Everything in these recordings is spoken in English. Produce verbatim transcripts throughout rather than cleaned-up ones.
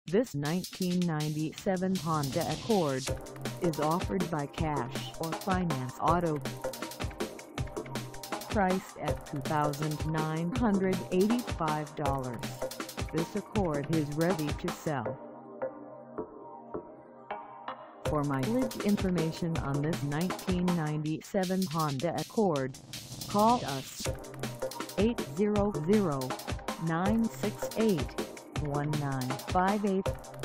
This nineteen ninety-seven Honda Accord is offered by Cash or Finance Auto. Priced at two thousand nine hundred eighty-five dollars, this Accord is ready to sell. For mileage information on this nineteen ninety-seven Honda Accord, call us eight hundred, nine six eight, one nine five eight.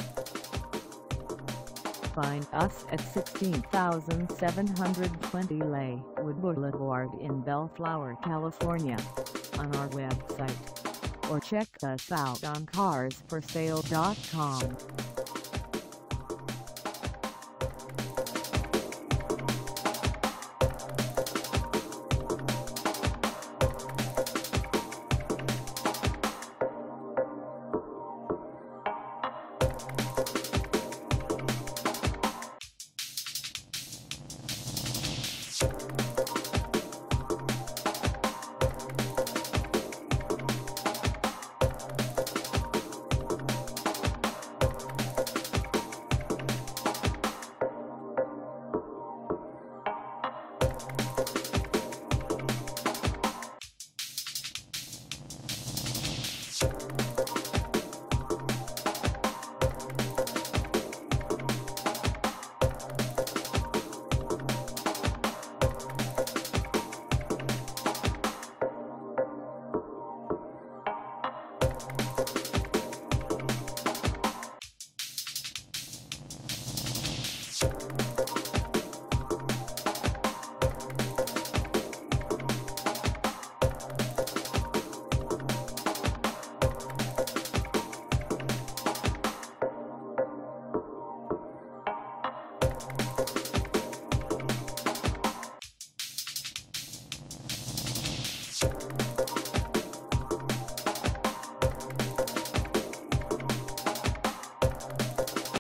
Find us at sixteen thousand seven hundred twenty Lakewood Boulevard in Bellflower, California, on our website, or check us out on cars for sale dot com.